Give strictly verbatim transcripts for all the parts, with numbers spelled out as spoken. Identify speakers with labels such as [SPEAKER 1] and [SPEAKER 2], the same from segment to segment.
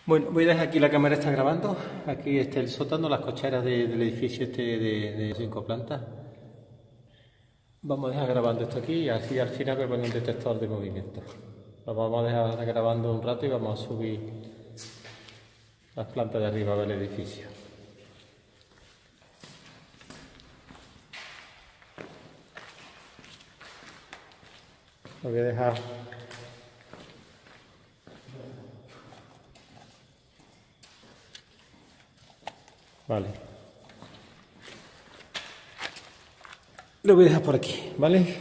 [SPEAKER 1] Bueno, voy a dejar aquí la cámara, está grabando. Aquí está el sótano, las cocheras de- del edificio este de, de cinco plantas. Vamos a dejar grabando esto aquí y así al final voy a poner un detector de movimiento. Lo vamos a dejar grabando un rato y vamos a subir las plantas de arriba del edificio. Lo voy a dejar. Vale. Lo voy a dejar por aquí, ¿vale?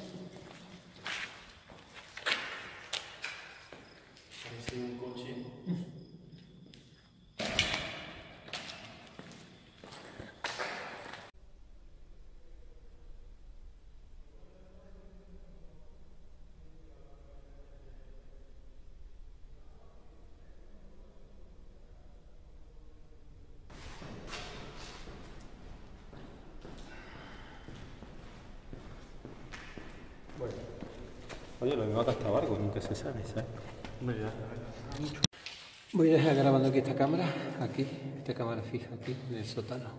[SPEAKER 1] Bueno. Oye, lo mismo ha gastado algo, nunca se sabe, ¿sabes? Voy a dejar grabando aquí esta cámara, aquí, esta cámara fija aquí, en el sótano.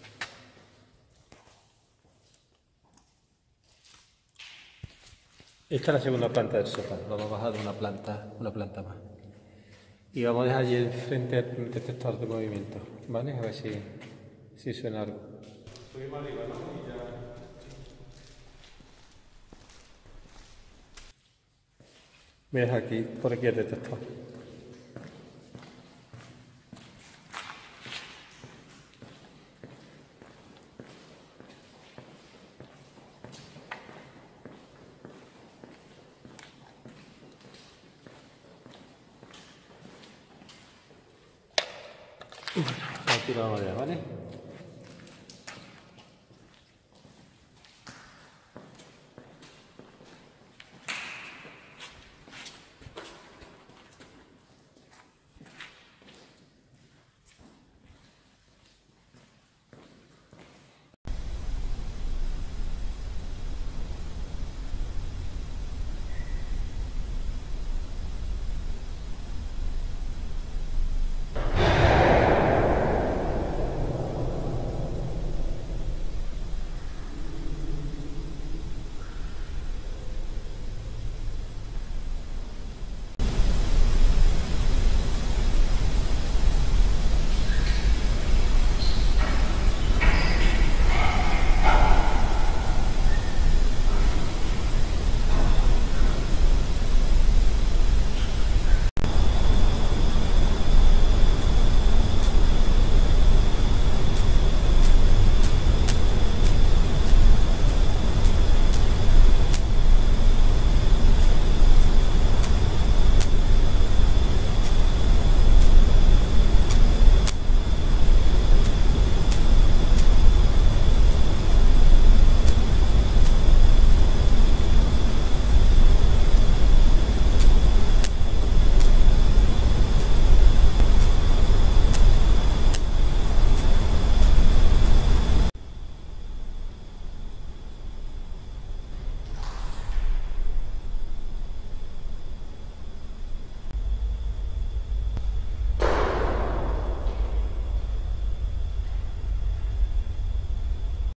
[SPEAKER 1] Esta es la segunda planta del sótano, vamos a bajar de una planta, una planta más. Y vamos a dejar allí frente al detector de movimiento, ¿vale? A ver si, si suena algo. Subimos arriba, ¿no? Y ya... Voy a dejar aquí, por aquí el detector. Bueno, aquí lo vamos a dejar, ¿vale?